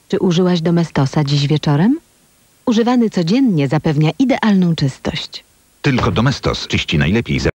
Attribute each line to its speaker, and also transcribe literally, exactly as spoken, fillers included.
Speaker 1: Czy użyłaś Domestosa dziś wieczorem? Używany codziennie zapewnia idealną czystość.
Speaker 2: Tylko Domestos czyści najlepiej.